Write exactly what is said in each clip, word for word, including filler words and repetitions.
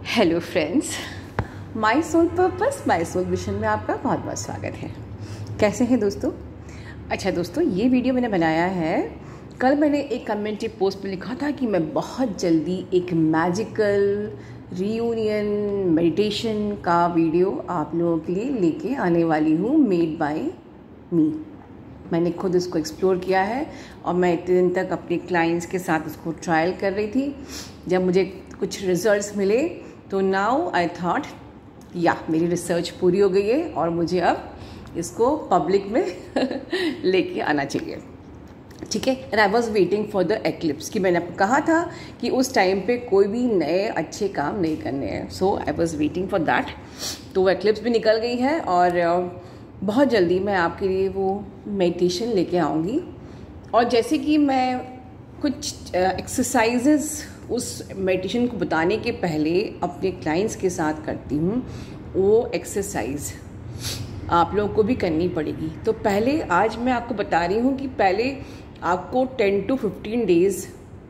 Hello friends, my soul purpose my soul mission में आपका बहुत बहुत स्वागत है। कैसे हैं दोस्तों? अच्छा दोस्तों, ये वीडियो मैंने बनाया है, कल मैंने एक कम्युनिटी पोस्ट में लिखा था कि मैं बहुत जल्दी एक मैजिकल रीयूनियन मेडिटेशन का वीडियो आप लोगों के लिए लेके आने वाली हूँ, मेड बाय मी। मैंने खुद इसको एक्सप्लोर किया है और मैं इतने दिन तक अपने क्लाइंट्स के साथ इसको ट्रायल कर रही थी। जब मुझे कुछ रिजल्ट्स मिले तो नाउ आई थॉट या मेरी रिसर्च पूरी हो गई है और मुझे अब इसको पब्लिक में लेके आना चाहिए। ठीक है, and I was waiting for the eclipse कि मैंने आपको कहा था कि उस टाइम पे कोई भी नए अच्छे काम नहीं करने हैं। So I was waiting for that. तो वो एक्लिप्स भी निकल गई है और बहुत जल्दी मैं आपके लिए वो मेडिटेशन लेके आऊँगी। और जैसे कि मैं कुछ एक्सरसाइजेस उस मेडिटेशन को बताने के पहले अपने क्लाइंट्स के साथ करती हूँ, वो एक्सरसाइज आप लोगों को भी करनी पड़ेगी। तो पहले आज मैं आपको बता रही हूँ कि पहले आपको ten to fifteen days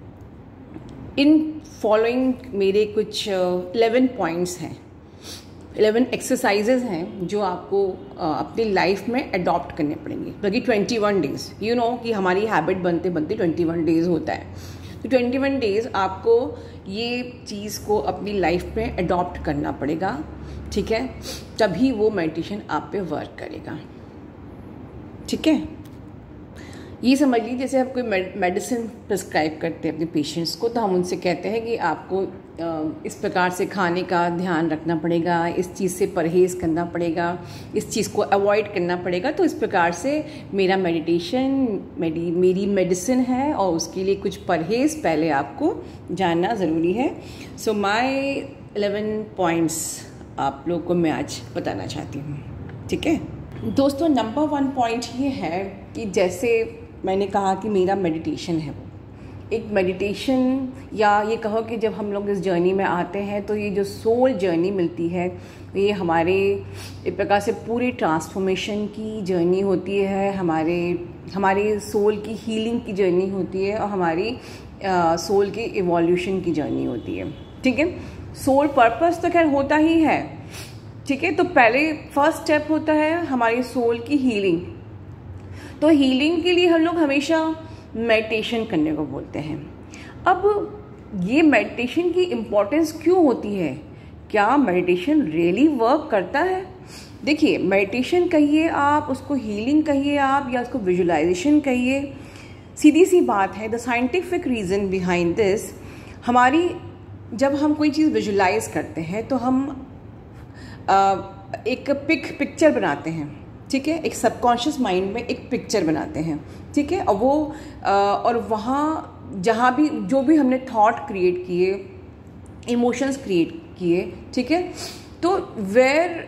in following मेरे कुछ इलेवन पॉइंट्स हैं, इलेवन एक्सरसाइजेज हैं जो आपको अपनी लाइफ में अडॉप्ट करने पड़ेंगे। बल्कि twenty one days, you know कि हमारी हैबिट बनते बनते ट्वेंटी वन डेज होता है। तो ट्वेंटी वन डेज आपको ये चीज़ को अपनी लाइफ में अडॉप्ट करना पड़ेगा। ठीक है, तभी वो मेडिटेशन आप पे वर्क करेगा। ठीक है, ये समझ लीजिए जैसे आप कोई मेडिसिन प्रिस्क्राइब करते हैं अपने पेशेंट्स को, तो हम उनसे कहते हैं कि आपको इस प्रकार से खाने का ध्यान रखना पड़ेगा, इस चीज़ से परहेज़ करना पड़ेगा, इस चीज़ को अवॉइड करना पड़ेगा। तो इस प्रकार से मेरा मेडिटेशन मेरी मेरी मेडिसिन है और उसके लिए कुछ परहेज़ पहले आपको जानना ज़रूरी है। सो माय इलेवन पॉइंट्स आप लोग को मैं आज बताना चाहती हूँ। ठीक है दोस्तों, नंबर वन पॉइंट ये है कि जैसे मैंने कहा कि मेरा मेडिटेशन है, वो एक मेडिटेशन, या ये कहो कि जब हम लोग इस जर्नी में आते हैं तो ये जो सोल जर्नी मिलती है, ये हमारे एक प्रकार से पूरी ट्रांसफॉर्मेशन की जर्नी होती है, हमारे हमारे सोल की हीलिंग की जर्नी होती है और हमारी आ, सोल की इवोल्यूशन की जर्नी होती है। ठीक है, सोल पर्पस तो खैर होता ही है। ठीक है, तो पहले फर्स्ट स्टेप होता है हमारी सोल की हीलिंग। तो हीलिंग के लिए हम लोग हमेशा मेडिटेशन करने को बोलते हैं। अब ये मेडिटेशन की इम्पोर्टेंस क्यों होती है? क्या मेडिटेशन रियली वर्क करता है? देखिए, मेडिटेशन कहिए आप, उसको हीलिंग कहिए आप, या उसको विजुअलाइजेशन कहिए, सीधी सी बात है। The scientific reason behind this, हमारी जब हम कोई चीज़ विजुअलाइज करते हैं तो हम आ, एक पिक पिक्चर बनाते हैं। ठीक है, एक सबकॉन्शियस माइंड में एक पिक्चर बनाते हैं। ठीक है, और वो आ, और वहाँ जहाँ भी जो भी हमने थॉट क्रिएट किए, इमोशंस क्रिएट किए, ठीक है, तो where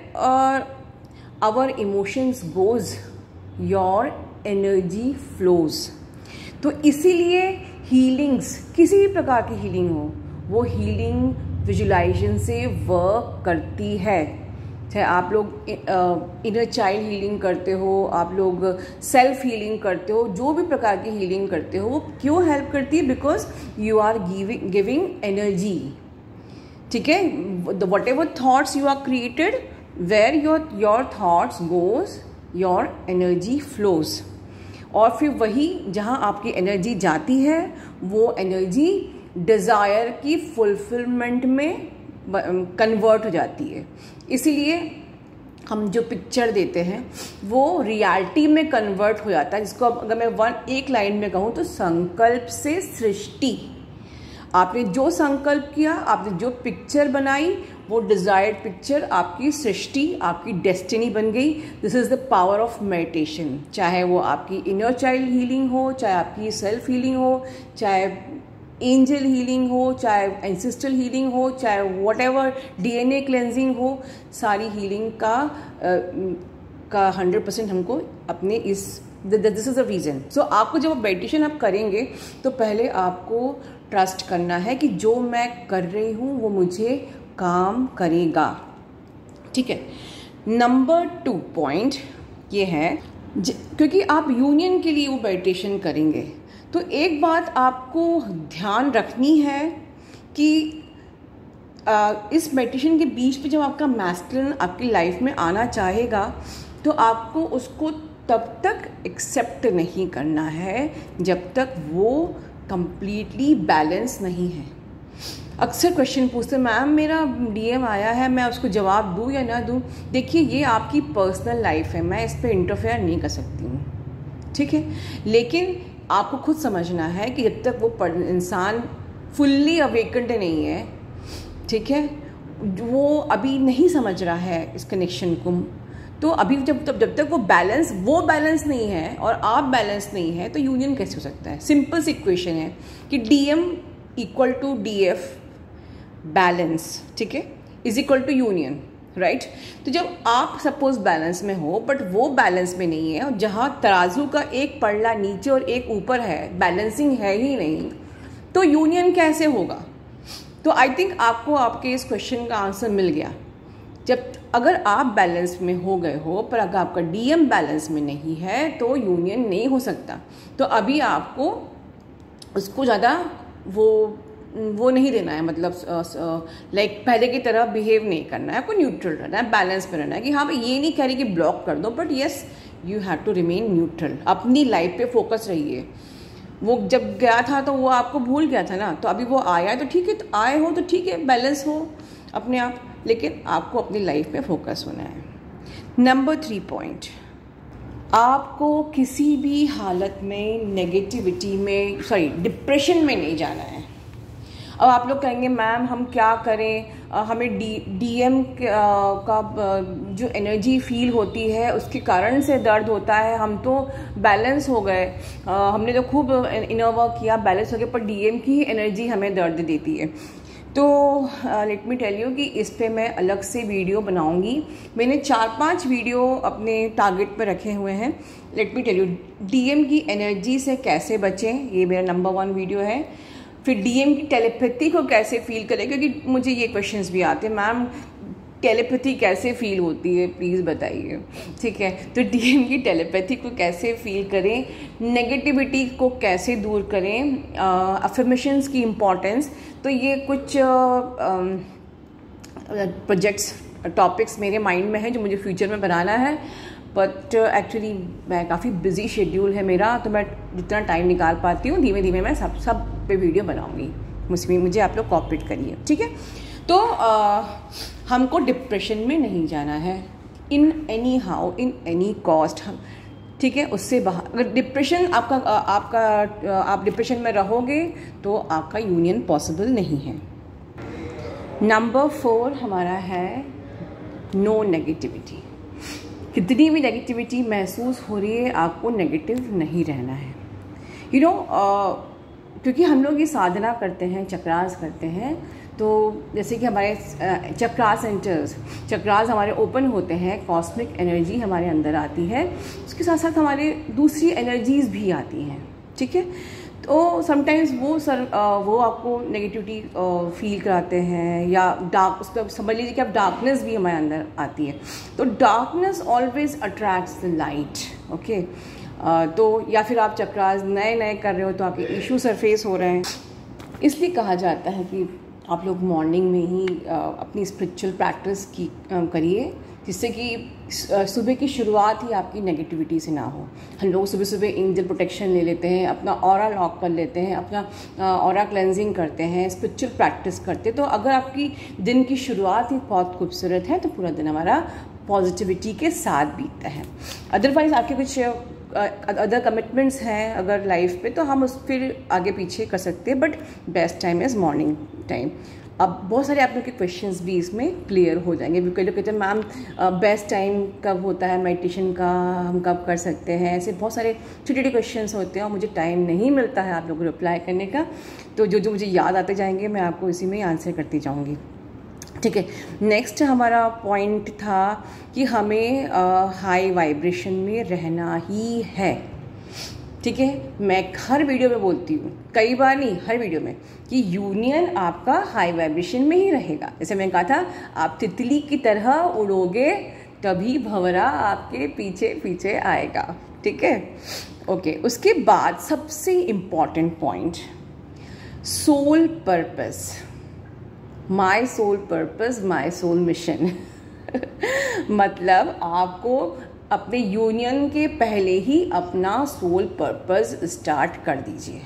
our emotions goes your energy flows. तो इसीलिए हीलिंग्स, किसी भी प्रकार की हीलिंग हो, वो हीलिंग विजुअलाइजेशन से वर्क करती है। चाहे आप लोग इनर चाइल्ड हीलिंग करते हो, आप लोग सेल्फ हीलिंग करते हो, जो भी प्रकार की हीलिंग करते हो, वो क्यों हेल्प करती है? Because you are giving giving energy. ठीक है, whatever thoughts you are created, where your your thoughts goes your energy flows. और फिर वही जहाँ आपकी एनर्जी जाती है, वो एनर्जी डिज़ायर की फुलफिलमेंट में कन्वर्ट हो जाती है। इसीलिए हम जो पिक्चर देते हैं वो रियलिटी में कन्वर्ट हो जाता है, जिसको अगर मैं वन एक लाइन में कहूँ तो संकल्प से सृष्टि। आपने जो संकल्प किया, आपने जो पिक्चर बनाई, वो डिज़ायर्ड पिक्चर आपकी सृष्टि, आपकी डेस्टिनी बन गई। This is the power of meditation. चाहे वो आपकी इनर चाइल्ड हीलिंग हो, चाहे आपकी सेल्फ हीलिंग हो, चाहे एंजल हीलिंग हो, चाहे एंसेस्ट्रल हीलिंग हो, चाहे वॉट एवर डीएनए क्लेंजिंग हो, सारी हीलिंग का आ, का हंड्रेड परसेंट हमको अपने इस this is the reason. So आपको जब मेडिटेशन आप करेंगे तो पहले आपको ट्रस्ट करना है कि जो मैं कर रही हूँ वो मुझे काम करेगा। ठीक है, नंबर टू पॉइंट ये है, क्योंकि आप यूनियन के लिए वो मेडिटेशन करेंगे, तो एक बात आपको ध्यान रखनी है कि इस मेडिटेशन के बीच पे जब आपका मैस्कुलिन आपकी लाइफ में आना चाहेगा तो आपको उसको तब तक एक्सेप्ट नहीं करना है जब तक वो कंप्लीटली बैलेंस नहीं है। अक्सर क्वेश्चन पूछते हैं, मैम मेरा डीएम आया है, मैं उसको जवाब दूँ या ना दूँ। देखिए, ये आपकी पर्सनल लाइफ है, मैं इस पर इंटरफेयर नहीं कर सकती हूँ, ठीक है। लेकिन आपको खुद समझना है कि जब तक वो इंसान फुल्ली अवेकेंड नहीं है, ठीक है, वो अभी नहीं समझ रहा है इस कनेक्शन को, तो अभी जब तब जब तक वो बैलेंस वो बैलेंस नहीं है और आप बैलेंस नहीं है तो यूनियन कैसे हो सकता है। सिंपल सी इक्वेशन है कि DM equal to DF balance, ठीक है, is equal to union, right. तो जब आप सपोज बैलेंस में हो बट वो बैलेंस में नहीं है और जहाँ तराजू का एक पड़ला नीचे और एक ऊपर है, बैलेंसिंग है ही नहीं, तो यूनियन कैसे होगा। तो आई थिंक आपको आपके इस क्वेश्चन का आंसर मिल गया। जब अगर आप बैलेंस में हो गए हो पर अगर आपका डीएम बैलेंस में नहीं है तो यूनियन नहीं हो सकता। तो अभी आपको उसको ज़्यादा वो वो नहीं देना है, मतलब लाइक पहले की तरह बिहेव नहीं करना है, आपको न्यूट्रल रहना है, बैलेंस में रहना है कि हाँ भाई ये नहीं कह रही कि ब्लॉक कर दो, but yes you have to remain neutral. अपनी लाइफ पे फोकस रहिए। वो जब गया था तो वो आपको भूल गया था ना, तो अभी वो आया तो ठीक है, तो आए हो तो ठीक है, बैलेंस हो अपने आप, लेकिन आपको अपनी लाइफ में फोकस होना है। नंबर थ्री पॉइंट, आपको किसी भी हालत में नेगेटिविटी में सॉरी डिप्रेशन में नहीं जाना है। अब आप लोग कहेंगे मैम हम क्या करें, आ, हमें डी डीएम का जो एनर्जी फील होती है उसके कारण से दर्द होता है, हम तो बैलेंस हो गए, आ, हमने तो खूब इनर वर्क किया, बैलेंस हो गया, पर डीएम की एनर्जी हमें दर्द देती है। तो लेट मी टेल यू कि इस पे मैं अलग से वीडियो बनाऊंगी। मैंने चार पांच वीडियो अपने टारगेट पर रखे हुए हैं। Let me tell you, DM की एनर्जी से कैसे बचें, ये मेरा नंबर वन वीडियो है। फिर डीएम की टेलीपैथी को कैसे फील करें, क्योंकि मुझे ये क्वेश्चंस भी आते हैं, मैम टेलीपैथी कैसे फील होती है, प्लीज़ बताइए, ठीक है। तो डीएम की टेलीपैथी को कैसे फील करें, नेगेटिविटी को कैसे दूर करें, अफर्मेशंस की इम्पोर्टेंस। तो ये कुछ प्रोजेक्ट्स टॉपिक्स मेरे माइंड में है जो मुझे फ्यूचर में बनाना है, बट एक्चुअली मैं काफ़ी बिजी शेड्यूल है मेरा, तो मैं जितना टाइम निकाल पाती हूँ धीमे धीमे मैं सब सब पे वीडियो बनाऊँगी। मुझे मुझे आप लोग कॉपरेट करिए, ठीक है। तो आ, हमको डिप्रेशन में नहीं जाना है in any how, in any cost, हम ठीक है, उससे बाहर। अगर डिप्रेशन आपका आपका आप डिप्रेशन में रहोगे तो आपका यूनियन पॉसिबल नहीं है। नंबर फोर हमारा है नो नेगेटिविटी। कितनी भी नेगेटिविटी महसूस हो रही है, आपको नेगेटिव नहीं रहना है। यू नो, क्योंकि हम लोग ये साधना करते हैं, चक्रास करते हैं, तो जैसे कि हमारे चक्रास सेंटर्स चक्रास हमारे ओपन होते हैं, कॉस्मिक एनर्जी हमारे अंदर आती है, उसके साथ साथ हमारे दूसरी एनर्जीज भी आती हैं, ठीक है। तो समटाइम्स वो सर वो आपको नेगेटिविटी फील कराते हैं, या डार्क, उसका समझ लीजिए कि अब डार्कनेस भी हमारे अंदर आती है। तो darkness always attracts the light, okay. तो या फिर आप चक्रास नए नए कर रहे हो तो आपके इशू सरफेस हो रहे हैं, इसलिए कहा जाता है कि आप लोग मॉर्निंग में ही अपनी स्पिरिचुअल प्रैक्टिस की करिए, जिससे कि सुबह की शुरुआत ही आपकी नेगेटिविटी से ना हो। हम लोग सुबह सुबह एंजल प्रोटेक्शन ले लेते हैं, अपना ऑरा लॉक कर लेते हैं, अपना ऑरा क्लेंजिंग करते हैं, स्पिरिचुअल प्रैक्टिस करते हैं। तो अगर आपकी दिन की शुरुआत ही बहुत खूबसूरत है तो पूरा दिन हमारा पॉजिटिविटी के साथ बीतता है। अदरवाइज आपके कुछ अदर कमिटमेंट्स हैं अगर लाइफ पे, तो हम उस फिर आगे पीछे कर सकते हैं, but best time is morning time. अब बहुत सारे आप लोग के क्वेश्चंस भी इसमें क्लियर हो जाएंगे। कई लोग कहते हैं मैम बेस्ट टाइम कब होता है मेडिटेशन का, हम कब कर सकते हैं, ऐसे बहुत सारे छोटे छोटे क्वेश्चंस होते हैं और मुझे टाइम नहीं मिलता है आप लोगों को रिप्लाई करने का। तो जो जो मुझे याद आते जाएंगे मैं आपको इसी में आंसर करती जाऊँगी, ठीक है। नेक्स्ट हमारा पॉइंट था कि हमें हाई वाइब्रेशन में रहना ही है, ठीक है। मैं हर वीडियो में बोलती हूँ, कई बार नहीं, हर वीडियो में, कि यूनियन आपका हाई वाइब्रेशन में ही रहेगा। जैसे मैंने कहा था, आप तितली की तरह उड़ोगे तभी भंवरा आपके पीछे पीछे आएगा, ठीक है, ओके। उसके बाद सबसे important point, soul purpose. My soul purpose my soul mission. मतलब आपको अपने यूनियन के पहले ही अपना सोल पर्पस स्टार्ट कर दीजिए।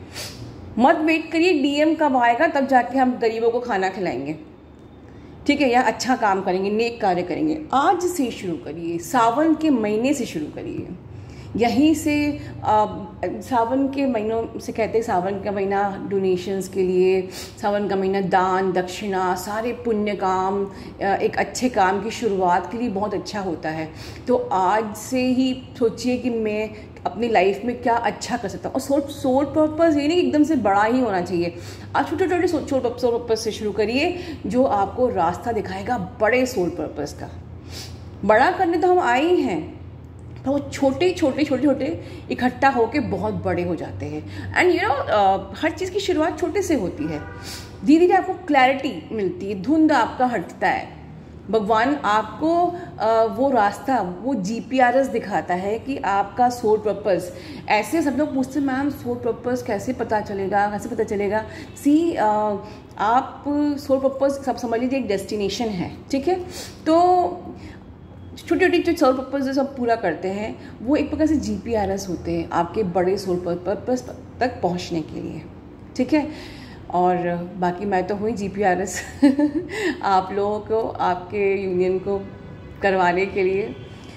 मत वेट करिए डीएम कब आएगा तब जाके हम गरीबों को खाना खिलाएंगे, ठीक है, या अच्छा काम करेंगे, नेक कार्य करेंगे। आज से शुरू करिए, सावन के महीने से शुरू करिए। यहीं से आ, सावन के महीनों से कहते हैं, सावन का महीना डोनेशंस के लिए, सावन का महीना दान दक्षिणा सारे पुण्य काम, एक अच्छे काम की शुरुआत के लिए बहुत अच्छा होता है। तो आज से ही सोचिए कि मैं अपनी लाइफ में क्या अच्छा कर सकता हूँ। और सोल सोल पर्पस ये नहीं एकदम से बड़ा ही होना चाहिए। आप छोटे छोटे सोल सोल पर्पस से शुरू करिए जो आपको रास्ता दिखाएगा बड़े सोल पर्पस का। बड़ा करने तो हम आए ही हैं, तो वो छोटे छोटे छोटे छोटे इकट्ठा होके बहुत बड़े हो जाते हैं। एंड यू नो हर चीज़ की शुरुआत छोटे से होती है। धीरे धीरे आपको क्लैरिटी मिलती है, धुंध आपका हटता है। भगवान आपको uh, वो रास्ता, वो जीपीआरएस दिखाता है कि आपका सोल पर्पस। ऐसे सब लोग पूछते मैम सोल पर्पस कैसे पता चलेगा, कैसे पता चलेगा। सी uh, आप सोल पर्पस सब समझ लीजिए एक डेस्टिनेशन है, ठीक है। तो छोटे छोटे जो सोल पर्पस जो सब पूरा करते हैं वो एक प्रकार से जीपीआरएस होते हैं आपके बड़े सोल पर्पस तक पहुंचने के लिए, ठीक है। और बाकी मैं तो हुई जीपीआरएस आप लोगों को, आपके यूनियन को करवाने के लिए।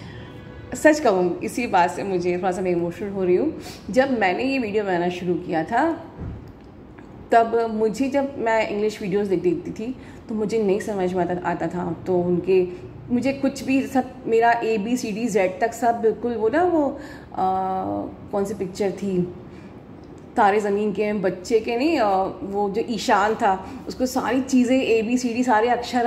सच कहूँ इसी बात से मुझे थोड़ा सा मैं इमोशनल हो रही हूँ। जब मैंने ये वीडियो बनाना शुरू किया था तब मुझे, जब मैं इंग्लिश वीडियोस देख देखती थी तो मुझे नहीं समझ में आता आता था। तो उनके मुझे कुछ भी सब, मेरा A B C D Z तक सब बिल्कुल वो ना वो आ, कौन सी पिक्चर थी, तारे ज़मीन के बच्चे के नहीं, आ, वो जो ईशान था उसको सारी चीज़ें ए बी सी डी सारे अक्षर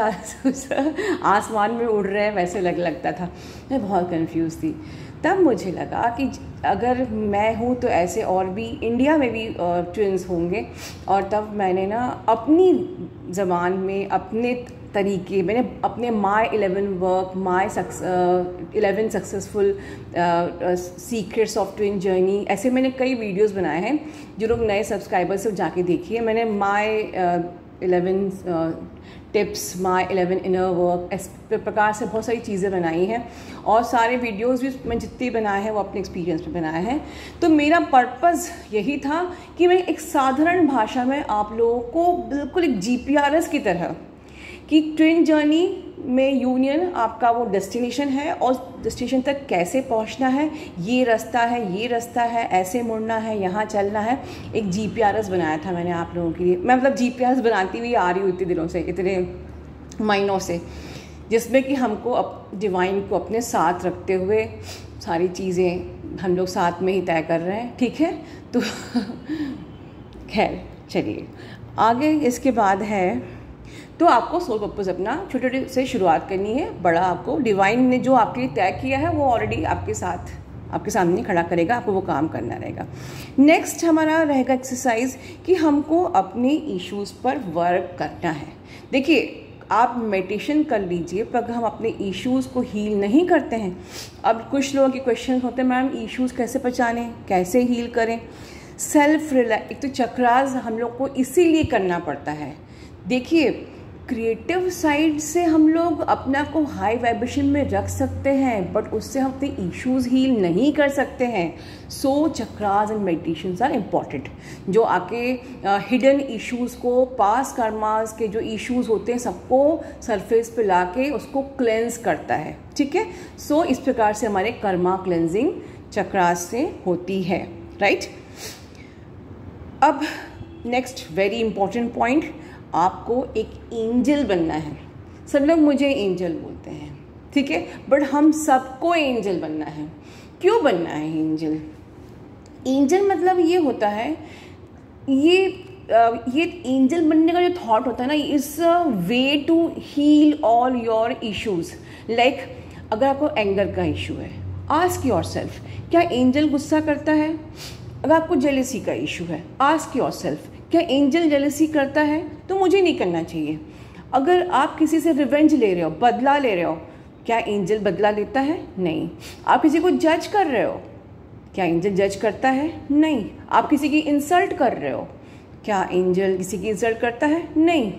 आसमान में उड़ रहे हैं वैसे लग लगता था। मैं बहुत कंफ्यूज थी। तब मुझे लगा कि अगर मैं हूँ तो ऐसे और भी इंडिया में भी ट्विन्स होंगे। और तब मैंने ना अपनी ज़बान में अपने तरीके, मैंने अपने my eleven work, my eleven successful secrets of twin journey, ऐसे मैंने कई वीडियोस बनाए हैं। जो लोग नए सब्सक्राइबर्स से जाके देखिए, मैंने my eleven tips, my eleven inner work, इस प्रकार से बहुत सारी चीज़ें बनाई हैं। और सारे वीडियोस भी मैं जितने बनाए हैं वो अपने एक्सपीरियंस पे बनाए हैं। तो मेरा पर्पस यही था कि मैं एक साधारण भाषा में आप लोगों को बिल्कुल एक जीपीआरएस की तरह, कि ट्विन जर्नी में यूनियन आपका वो डेस्टिनेशन है और डेस्टिनेशन तक कैसे पहुंचना है, ये रास्ता है, ये रास्ता है, ऐसे मुड़ना है, यहाँ चलना है। एक जीपीआरएस बनाया था मैंने आप लोगों के लिए। मैं मतलब जीपीआरएस बनाती हुई आ रही हूँ इतने दिनों से, इतने महीनों से, जिसमें कि हमको अब डिवाइन को अपने साथ रखते हुए सारी चीज़ें हम लोग साथ में ही तय कर रहे हैं, ठीक है। तो खैर चलिए आगे। इसके बाद है तो आपको सोल पर्पस अपना छोटे छोटे से शुरुआत करनी है। बड़ा आपको डिवाइन ने जो आपके लिए तय किया है वो ऑलरेडी आपके साथ, आपके सामने खड़ा करेगा, आपको वो काम करना रहेगा। नेक्स्ट हमारा रहेगा एक्सरसाइज कि हमको अपने इश्यूज़ पर वर्क करना है। देखिए आप मेडिटेशन कर लीजिए पर हम अपने इश्यूज़ को हील नहीं करते हैं। अब कुछ लोगों के क्वेश्चन होते हैं मैम इश्यूज़ कैसे पहचानें, कैसे हील करें। सेल्फ रिलैक्स, एक तो चक्रास हम लोग को इसीलिए करना पड़ता है। देखिए क्रिएटिव साइड से हम लोग अपना को हाई वाइब्रेशन में रख सकते हैं बट उससे हम अपने इश्यूज़ हील नहीं कर सकते हैं। So chakras and meditations are important, जो आके हिडन uh, इश्यूज़ को, पास कर्मास के जो इश्यूज़ होते हैं सबको सरफेस पे लाके उसको क्लेंस करता है, ठीक है। सो so, इस प्रकार से हमारे कर्मा क्लेंजिंग चक्रास से होती है, राइट। अब नेक्स्ट वेरी इंपॉर्टेंट पॉइंट, आपको एक एंजल बनना है। सब लोग मुझे एंजल बोलते हैं, ठीक है, बट हम सबको एंजल बनना है। क्यों बनना है एंजल? एंजल मतलब ये होता है, ये ये एंजल बनने का जो थॉट होता है ना, is a way to heal all your issues. Like अगर आपको एंगर का इशू है, आस्क योरसेल्फ क्या एंजल गुस्सा करता है। अगर आपको जेलसी का इशू है, आस्क योरसेल्फ क्या एंजल जेलसी करता है, तो मुझे नहीं करना चाहिए। अगर आप किसी से रिवेंज ले रहे हो, बदला ले रहे हो, क्या एंजल बदला लेता है? नहीं। आप किसी को जज कर रहे हो, क्या एंजल जज करता है? नहीं। आप किसी की इंसल्ट कर रहे हो, क्या एंजल किसी की इंसल्ट करता है? नहीं।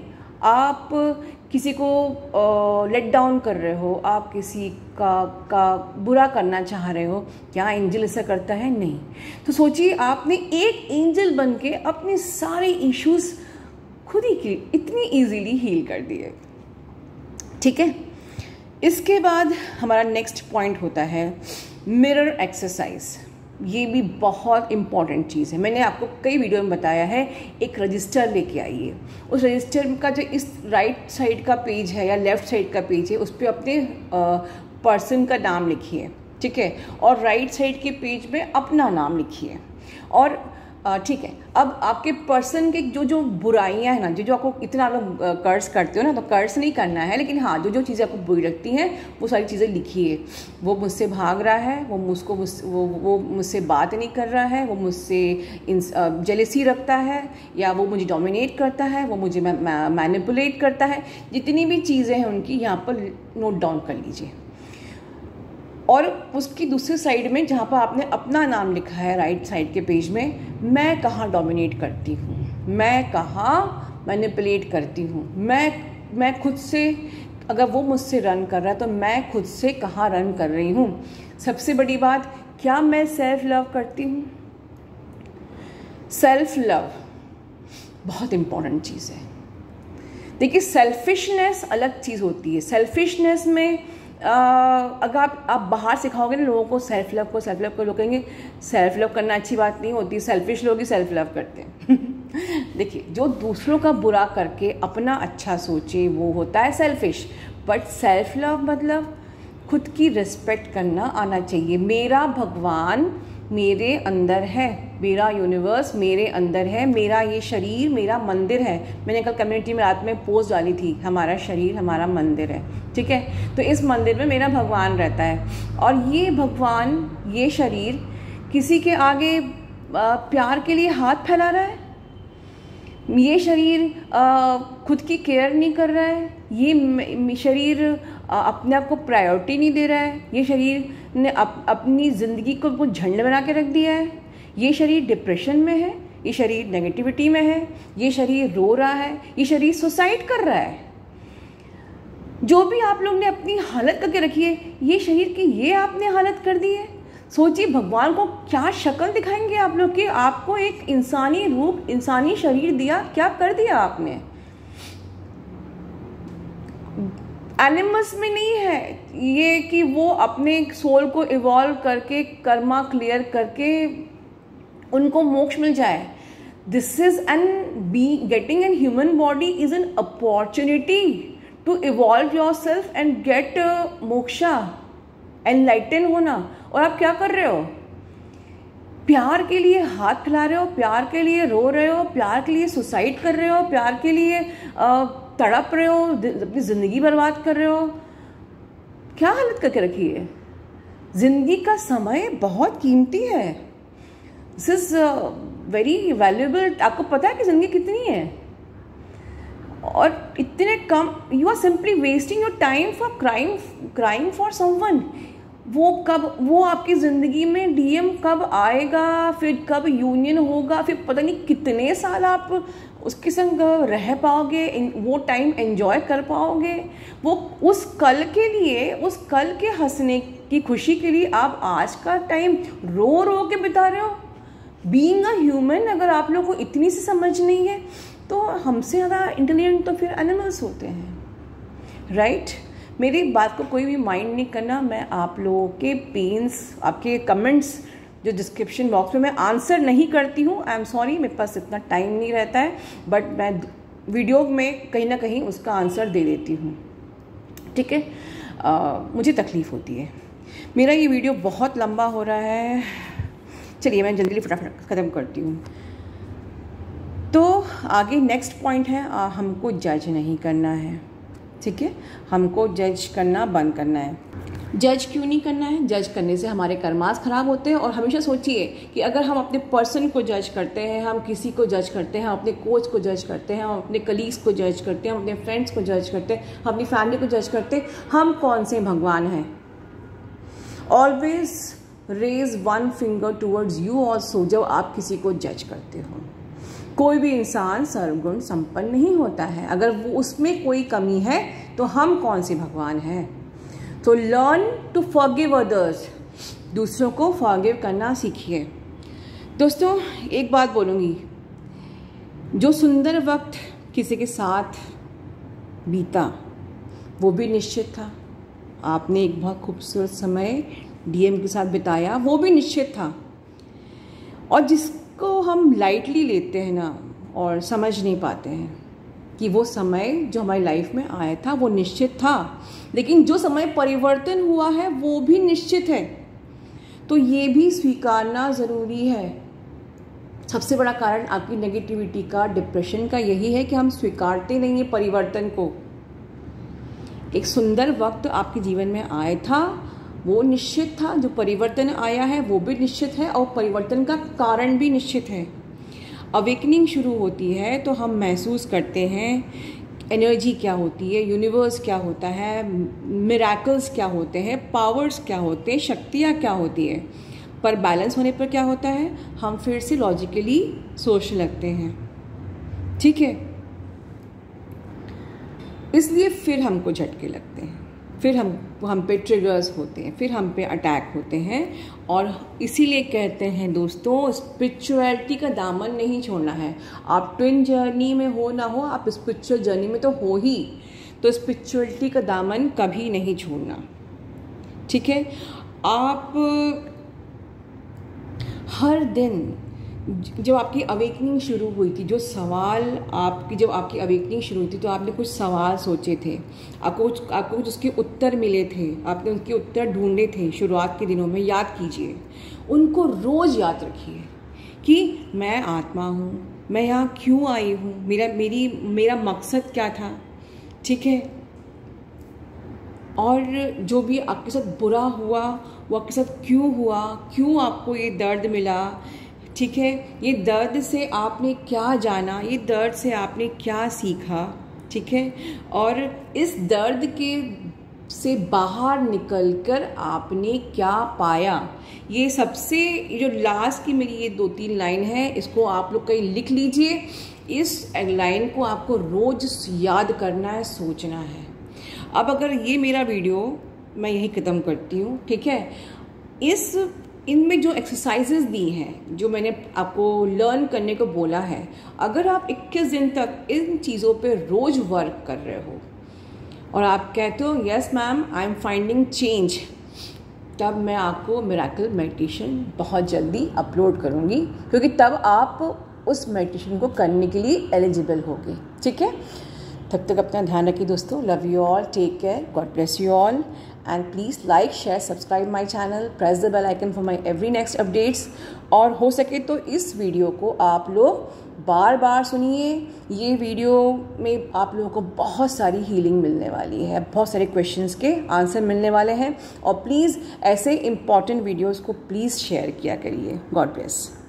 आप किसी को लेट डाउन कर रहे हो, आप किसी का का बुरा करना चाह रहे हो, क्या एंजल ऐसा करता है? नहीं। तो सोचिए आपने एक एंजल बन के अपने सारे इश्यूज खुद ही की इतनी इजीली हील कर दिए। ठीक है, इसके बाद हमारा नेक्स्ट पॉइंट होता है मिरर एक्सरसाइज। ये भी बहुत इम्पॉर्टेंट चीज़ है। मैंने आपको कई वीडियो में बताया है, एक रजिस्टर लेके आइए। उस रजिस्टर का जो इस राइट साइड का पेज है या लेफ़्ट साइड का पेज है, उस पर अपने पर्सन का नाम लिखिए, ठीक है, और राइट साइड के पेज में अपना नाम लिखिए। और ठीक है, अब आपके पर्सन के जो जो बुराइयां हैं ना, जो जो आपको इतना लोग कर्ज करते हो ना, तो कर्ज नहीं करना है, लेकिन हाँ जो जो चीज़ें आपको बुरी लगती हैं वो सारी चीज़ें लिखिए। वो मुझसे भाग रहा है, वो मुझको मुझ वो वो मुझसे बात नहीं कर रहा है, वो मुझसे जेलेसी रखता है, या वो मुझे डोमिनेट करता है, वो मुझे मैनिपुलेट करता है। जितनी भी चीज़ें हैं उनकी यहाँ पर नोट डाउन कर लीजिए। और उसकी दूसरी साइड में जहाँ पर आपने अपना नाम लिखा है राइट साइड के पेज में, मैं कहाँ डोमिनेट करती हूँ, मैं कहाँ मैनिपुलेट करती हूँ, मैं मैं खुद से, अगर वो मुझसे रन कर रहा है तो मैं खुद से कहाँ रन कर रही हूँ। सबसे बड़ी बात, क्या मैं सेल्फ लव करती हूँ? सेल्फ लव बहुत इम्पोर्टेंट चीज़ है। देखिए, सेल्फिशनेस अलग चीज़ होती है। सेल्फिशनेस में Uh, अगर आप आप बाहर सिखाओगे ना लोगों को सेल्फ लव को सेल्फ लव को लोग कहेंगे सेल्फ लव करना अच्छी बात नहीं होती, सेल्फिश लोग ही सेल्फ लव करते हैं। देखिए, जो दूसरों का बुरा करके अपना अच्छा सोचे वो होता है सेल्फिश। बट सेल्फ लव मतलब खुद की रिस्पेक्ट करना आना चाहिए। मेरा भगवान मेरे अंदर है, मेरा यूनिवर्स मेरे अंदर है, मेरा ये शरीर मेरा मंदिर है। मैंने कल कम्युनिटी में रात में पोस्ट डाली थी, हमारा शरीर हमारा मंदिर है, ठीक है। तो इस मंदिर में मेरा भगवान रहता है, और ये भगवान ये शरीर किसी के आगे प्यार के लिए हाथ फैला रहा है? ये शरीर खुद की केयर नहीं कर रहा है? ये शरीर अपने आप को प्रायोरिटी नहीं दे रहा है? ये शरीर ने अप, अपनी ज़िंदगी को कुछ झंड बना के रख दिया है? ये शरीर डिप्रेशन में है, ये शरीर नेगेटिविटी में है, ये शरीर रो रहा है, ये शरीर सुसाइड कर रहा है। जो भी आप लोग ने अपनी हालत करके रखी है, ये शरीर की ये आपने हालत कर दी है। सोचिए भगवान को क्या शक्ल दिखाएंगे आप लोग कि आपको एक इंसानी रूप, इंसानी शरीर दिया, क्या कर दिया आपने। एनिमल्स में नहीं है ये कि वो अपने सोल को इवॉल्व करके कर्मा क्लियर करके उनको मोक्ष मिल जाए। This is an be getting an human body is an opportunity to evolve your self and get moksha, enlighten होना। और आप क्या कर रहे हो? प्यार के लिए हाथ फैला रहे हो, प्यार के लिए रो रहे हो, प्यार के लिए सुसाइड कर रहे हो, प्यार के लिए तड़प रहे हो, अपनी ज़िंदगी बर्बाद कर रहे हो। क्या हालत करके रखी है? ज़िंदगी का समय बहुत कीमती है। This is very valuable. आपको पता है कि ज़िंदगी कितनी है, और इतने कम, you are simply wasting your time for crime crime for someone. वो कब, वो आपकी ज़िंदगी में डीएम कब आएगा, फिर कब यूनियन होगा, फिर पता नहीं कितने साल आप उसके संग रह पाओगे, वो टाइम एंजॉय कर पाओगे। वो उस कल के लिए, उस कल के हंसने की खुशी के लिए आप आज का टाइम रो रो के बिता रहे हो। बीइंग अ ह्यूमन, अगर आप लोगों को इतनी सी समझ नहीं है तो हमसे ज़्यादा इंटेलिजेंट तो फिर एनिमल्स होते हैं, राइट right? मेरी बात को कोई भी माइंड नहीं करना। मैं आप लोगों के पेन्स, आपके कमेंट्स जो डिस्क्रिप्शन बॉक्स में मैं आंसर नहीं करती हूँ, आई एम सॉरी, मेरे पास इतना टाइम नहीं रहता है, बट मैं वीडियो में कहीं ना कहीं उसका आंसर दे देती हूँ, ठीक है। मुझे तकलीफ़ होती है। मेरा ये वीडियो बहुत लंबा हो रहा है, चलिए मैं जल्दी फटाफट ख़त्म करती हूँ। तो आगे नेक्स्ट पॉइंट है, आ, हमको जज नहीं करना है, ठीक है। हमको जज करना बंद करना है। जज क्यों नहीं करना है? जज करने से हमारे कर्मास खराब होते हैं। और हमेशा सोचिए कि अगर हम अपने पर्सन को जज करते हैं, हम किसी को जज करते हैं, हम अपने कोच को जज करते हैं, हम अपने कलीग्स को जज करते हैं, हम अपने फ्रेंड्स को जज करते हैं, हम अपनी फैमिली को जज करते हैं, हम कौन से भगवान हैं? Always raise one finger towards you also जब आप किसी को जज करते हो। कोई भी इंसान सर्वगुण संपन्न नहीं होता है। अगर वो उसमें कोई कमी है तो हम कौन से भगवान हैं। तो लर्न टू फॉरगिव अदर्स, दूसरों को फॉरगिव करना सीखिए। दोस्तों एक बात बोलूँगी, जो सुंदर वक्त किसी के साथ बीता वो भी निश्चित था। आपने एक बहुत खूबसूरत समय डीएम के साथ बिताया, वो भी निश्चित था। और जिसको हम लाइटली लेते हैं ना और समझ नहीं पाते हैं कि वो समय जो हमारी लाइफ में आया था वो निश्चित था, लेकिन जो समय परिवर्तन हुआ है वो भी निश्चित है। तो ये भी स्वीकारना ज़रूरी है। सबसे बड़ा कारण आपकी नेगेटिविटी का, डिप्रेशन का यही है कि हम स्वीकारते नहीं हैं परिवर्तन को। एक सुंदर वक्त आपके जीवन में आया था, वो निश्चित था। जो परिवर्तन आया है वो भी निश्चित है और परिवर्तन का कारण भी निश्चित है। अवेकनिंग शुरू होती है तो हम महसूस करते हैं एनर्जी क्या होती है, यूनिवर्स क्या होता है, मिरेकल्स क्या होते हैं, पावर्स क्या होते हैं, शक्तियाँ क्या होती है। पर बैलेंस होने पर क्या होता है, हम फिर से लॉजिकली सोचने लगते हैं। ठीक है, इसलिए फिर हमको झटके लगते हैं, फिर हम हम पे ट्रिगर्स होते हैं, फिर हम पे अटैक होते हैं। और इसीलिए कहते हैं दोस्तों, स्पिरिचुअलिटी का दामन नहीं छोड़ना है। आप ट्विन जर्नी में हो ना हो, आप स्पिरिचुअल जर्नी में तो हो ही, तो स्पिरिचुअलिटी का दामन कभी नहीं छोड़ना। ठीक है, आप हर दिन जब आपकी अवेकनिंग शुरू हुई थी, जो सवाल आपकी जब आपकी अवेकनिंग शुरू हुई थी तो आपने कुछ सवाल सोचे थे, आपको कुछ आपको कुछ उसके उत्तर मिले थे, आपने उनके उत्तर ढूंढे थे शुरुआत के दिनों में। याद कीजिए, उनको रोज़ याद रखिए कि मैं आत्मा हूँ, मैं यहाँ क्यों आई हूँ, मेरा मेरी मेरा मकसद क्या था। ठीक है, और जो भी आपके साथ बुरा हुआ वो आपके साथ क्यों हुआ, क्यों आपको ये दर्द मिला। ठीक है, ये दर्द से आपने क्या जाना, ये दर्द से आपने क्या सीखा। ठीक है, और इस दर्द के से बाहर निकलकर आपने क्या पाया। ये सबसे जो लास्ट की मेरी ये दो तीन लाइन है, इसको आप लोग कहीं लिख लीजिए। इस लाइन को आपको रोज याद करना है, सोचना है। अब अगर ये मेरा वीडियो मैं यही ख़त्म करती हूँ। ठीक है, इस इनमें जो एक्सरसाइजेज दी हैं, जो मैंने आपको लर्न करने को बोला है, अगर आप इक्कीस दिन तक इन चीज़ों पे रोज़ वर्क कर रहे हो और आप कहते हो yes ma'am I am finding change, तब मैं आपको मिरेकल मेडिटेशन बहुत जल्दी अपलोड करूँगी, क्योंकि तब आप उस मेडिटेशन को करने के लिए एलिजिबल होगे। ठीक है, तब तक अपना ध्यान रखिए दोस्तों। Love you all, take care, God bless you all, and please like share subscribe my channel, press the bell icon for my every next updates. और हो सके तो इस वीडियो को आप लोग बार बार सुनिए। ये वीडियो में आप लोगों को बहुत सारी हीलिंग मिलने वाली है, बहुत सारे क्वेश्चंस के आंसर मिलने वाले हैं। और प्लीज़ ऐसे इंपॉर्टेंट वीडियोज़ को प्लीज़ शेयर किया करिए। God bless.